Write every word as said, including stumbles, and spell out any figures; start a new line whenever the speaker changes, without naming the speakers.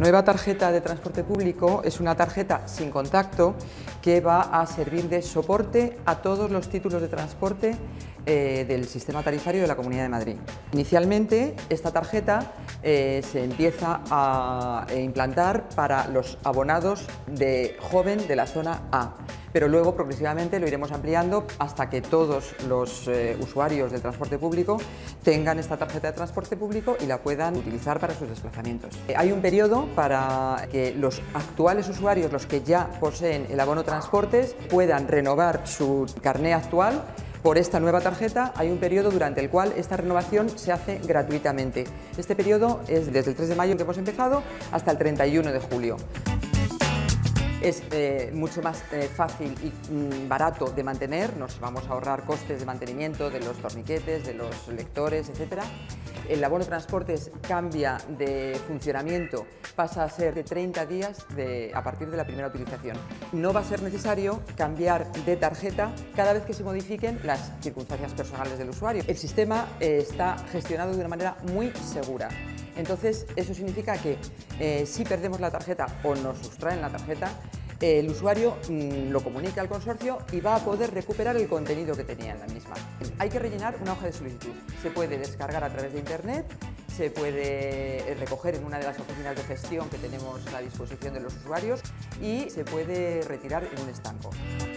nueva tarjeta de transporte público es una tarjeta sin contacto que va a servir de soporte a todos los títulos de transporte eh, del sistema tarifario de la Comunidad de Madrid. Inicialmente, esta tarjeta eh, se empieza a implantar para los abonados de joven de la zona A, pero luego progresivamente lo iremos ampliando hasta que todos los eh, usuarios del transporte público tengan esta tarjeta de transporte público y la puedan utilizar para sus desplazamientos. Eh, hay un periodo para que los actuales usuarios, los que ya poseen el abono transportes, puedan renovar su carné actual por esta nueva tarjeta. Hay un periodo durante el cual esta renovación se hace gratuitamente. Este periodo es desde el tres de mayo que hemos empezado hasta el treinta y uno de julio. Es eh, mucho más eh, fácil y mm, barato de mantener, nos vamos a ahorrar costes de mantenimiento de los torniquetes, de los lectores, etcétera. El abono transportes cambia de funcionamiento, pasa a ser de treinta días de, a partir de la primera utilización. No va a ser necesario cambiar de tarjeta cada vez que se modifiquen las circunstancias personales del usuario. El sistema eh, está gestionado de una manera muy segura. Entonces, eso significa que eh, si perdemos la tarjeta o nos sustraen la tarjeta, eh, el usuario mmm, lo comunica al consorcio y va a poder recuperar el contenido que tenía en la misma. Hay que rellenar una hoja de solicitud. Se puede descargar a través de internet, se puede recoger en una de las oficinas de gestión que tenemos a disposición de los usuarios y se puede retirar en un estanco.